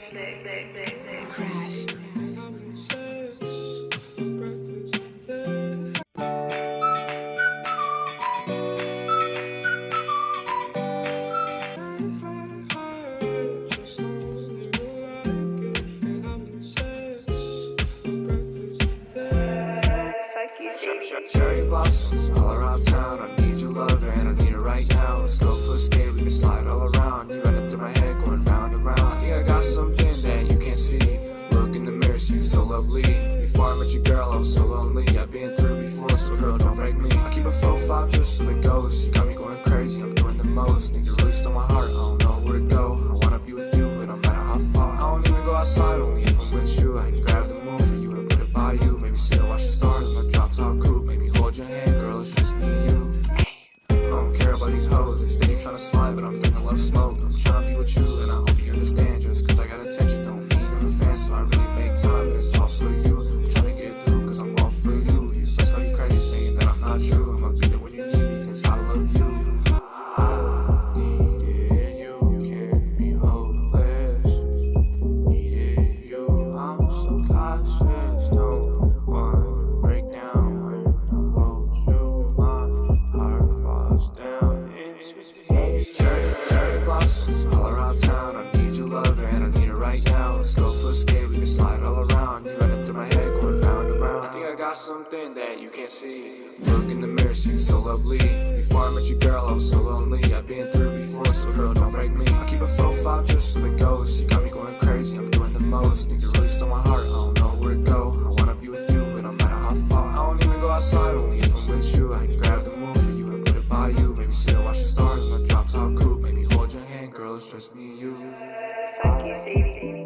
Crash. Cherry blossoms all around town. I need your love and I need it right now. Let's go for a skate, we can slide all around. You running through my head, going round and round. I think I got something that you can't see. Look in the mirror, see you so lovely. Before I met your girl, I was so lonely. I've been through before, so girl, don't break me. I keep a 4-5 just for the ghost. You got me going crazy, I'm doing the most. Think you really stole my heart, I don't know where to go. I wanna be with you, but no matter how far. I don't even go outside, only if I'm with you. I can grab the moon for you and put it by you. Maybe sit and watch the stars, my drop top coupe. Maybe hold your hand, girl, it's just me and you. I don't care about these hoes, they steady tryna slide, but I'm thinking love smoke. I'm tryna be with you, and I hope you understand. Just cause I got attention, don't mean I'm a fan, so I really make time, and it's all for you. I'm tryna get through, cause I'm all for you. Your friends call you crazy, saying that I'm not true. I'ma be there when you need me, cause I love you. Needed you, can't be hopeless. Needed you, I'm so cautious. Don't wanna break down when I hold you. My heart falls down into peace. Cherry blossoms all around town. I need your love and I need it right now. Let's go for a skate, we can slide all around. You running through my head, going round and round. I think I got something that you can't see. Look in the mirror, see you so lovely. Before I met your girl, I was so lonely. I've been through before, so girl, don't break me. I keep a 4-5 just for the ghost. You got me going crazy, I'm doing the most. Think you really stole my heart, I don't know where to go. I wanna be with you, but no matter how far. I don't even go outside, only if I'm with you. I can grab the moon for you and put it by you. Maybe sit and watch the stars, my drop top coupe. Maybe hold your hand, girl, it's just me and you.